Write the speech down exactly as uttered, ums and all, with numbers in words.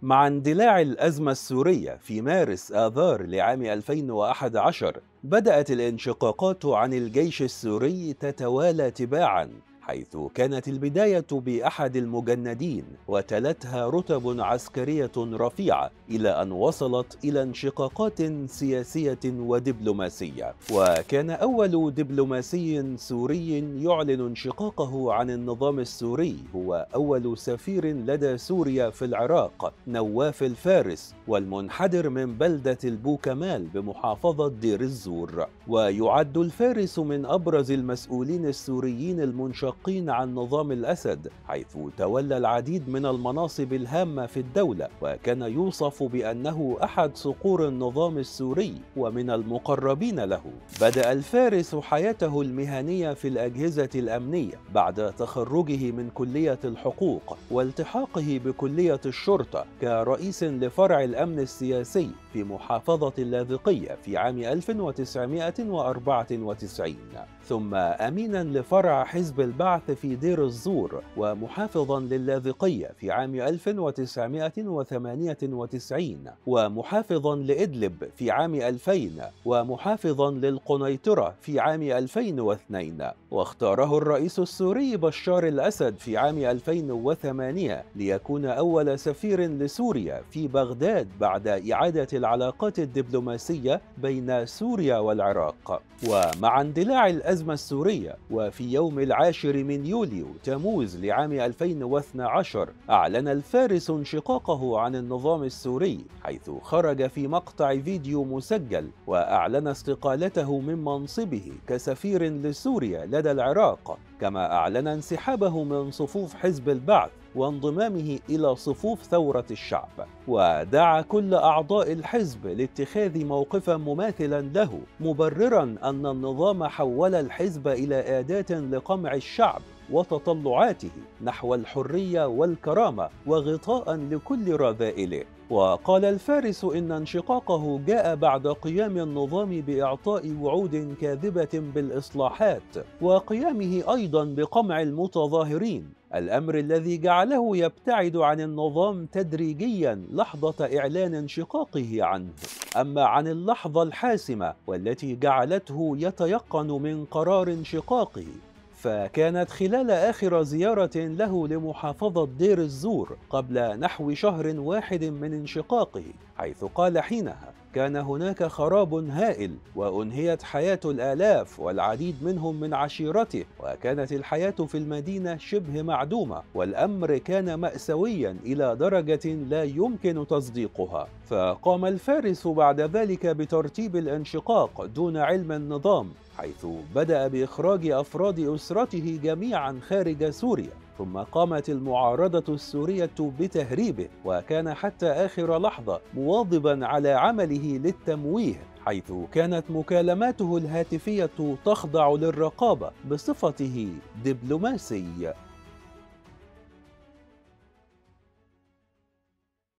مع اندلاع الأزمة السورية في مارس آذار لعام ألفين وأحد عشر، بدأت الانشقاقات عن الجيش السوري تتوالى تباعاً، حيث كانت البداية بأحد المجندين وتلتها رتب عسكرية رفيعة، إلى أن وصلت إلى انشقاقات سياسية ودبلوماسية. وكان أول دبلوماسي سوري يعلن انشقاقه عن النظام السوري هو أول سفير لدى سوريا في العراق، نواف الفارس، والمنحدر من بلدة البوكمال بمحافظة دير الزور. ويعد الفارس من أبرز المسؤولين السوريين المنشقين عن نظام الأسد، حيث تولى العديد من المناصب الهامة في الدولة، وكان يوصف بأنه أحد صقور النظام السوري ومن المقربين له. بدأ الفارس حياته المهنية في الأجهزة الأمنية بعد تخرجه من كلية الحقوق والتحاقه بكلية الشرطة كرئيس لفرع الأمن السياسي في محافظة اللاذقية في عام ألف وتسعمائة وأربعة وتسعين، ثم أمينا لفرع حزب البعث في دير الزور ومحافظا للاذقية في عام ألف وتسعمائة وثمانية وتسعين، ومحافظا لإدلب في عام ألفين، ومحافظا للقنيطرة في عام ألفين واثنين. واختاره الرئيس السوري بشار الأسد في عام ألفين وثمانية ليكون أول سفير لسوريا في بغداد بعد إعادة العلاقات الدبلوماسية بين سوريا والعراق. ومع اندلاع الأزمة السورية وفي يوم العاشر من يوليو تموز لعام ألفين واثني عشر، أعلن الفارس انشقاقه عن النظام السوري، حيث خرج في مقطع فيديو مسجل وأعلن استقالته من منصبه كسفير لسوريا لدى العراق، كما أعلن انسحابه من صفوف حزب البعث وانضمامه إلى صفوف ثورة الشعب. ودعا كل أعضاء الحزب لاتخاذ موقفا مماثلا له، مبررا أن النظام حول الحزب إلى أداة لقمع الشعب وتطلعاته نحو الحرية والكرامة وغطاء لكل رذائله. وقال الفارس إن انشقاقه جاء بعد قيام النظام بإعطاء وعود كاذبة بالإصلاحات، وقيامه أيضا بقمع المتظاهرين، الأمر الذي جعله يبتعد عن النظام تدريجيا لحظة إعلان انشقاقه عنه. أما عن اللحظة الحاسمة والتي جعلته يتيقن من قرار انشقاقه، فكانت خلال آخر زيارة له لمحافظة دير الزور قبل نحو شهر واحد من انشقاقه، حيث قال حينها: كان هناك خراب هائل، وأنهيت حياة الآلاف والعديد منهم من عشيرته، وكانت الحياة في المدينة شبه معدومة، والأمر كان مأساويا إلى درجة لا يمكن تصديقها. فقام الفارس بعد ذلك بترتيب الانشقاق دون علم النظام، حيث بدأ بإخراج أفراد أسرته جميعا خارج سوريا، ثم قامت المعارضة السورية بتهريبه، وكان حتى آخر لحظة مواظبا على عمله للتمويه، حيث كانت مكالماته الهاتفية تخضع للرقابة بصفته دبلوماسي.